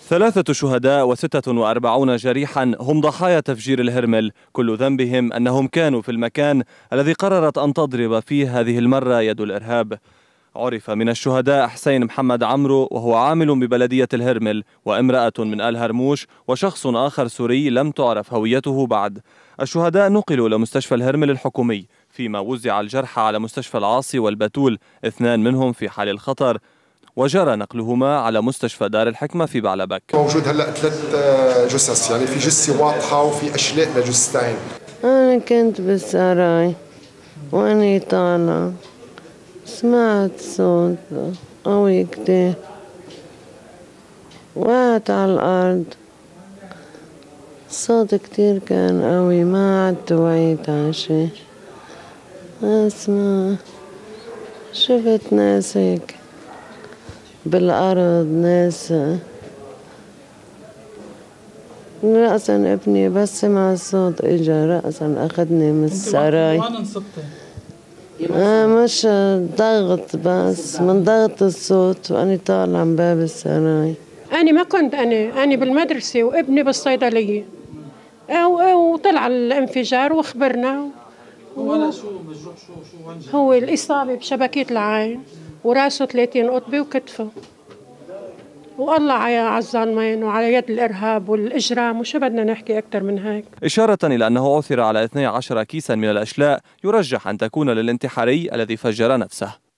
3 شهداء و46 جريحا هم ضحايا تفجير الهرمل، كل ذنبهم أنهم كانوا في المكان الذي قررت أن تضرب فيه هذه المرة يد الإرهاب. عرف من الشهداء حسين محمد عمرو وهو عامل ببلدية الهرمل، وامرأة من آل هرموش، وشخص آخر سوري لم تعرف هويته بعد. الشهداء نقلوا لمستشفى الهرمل الحكومي، فيما وزع الجرحى على مستشفى العاصي والبتول، 2 منهم في حال الخطر، وجرى نقلهما على مستشفى دار الحكمة في بعلبك. موجود هلا 3 جثث، يعني في جثة واضحة وفي أشلاء لجثتين. أنا كنت بالسراي وأني طالعة سمعت صوت قوي كتير، وقعت على الأرض. الصوت كتير كان قوي، ما عدت وعيت عشي. اسمع، شفت ناس هيك بالأرض، ناس رأسا ابني بس سمع الصوت اجا رأسا أخذني من السراي. وين انصبتي؟ مش ضغط، بس من ضغط الصوت وأني طالعة من باب السراي. أنا ما كنت، أنا بالمدرسة وابني بالصيدلية، وطلع الانفجار وخبرنا. ولا شو مجروح؟ شو وين جاي؟ هو الإصابة بشبكية العين وراسه 30 قطبة وكتفه، والله على الظالمين وعلى يد الإرهاب والإجرام، وشو بدنا نحكي أكثر من هيك. إشارة إلى أنه عثر على 12 كيسا من الأشلاء يرجح أن تكون للانتحاري الذي فجر نفسه.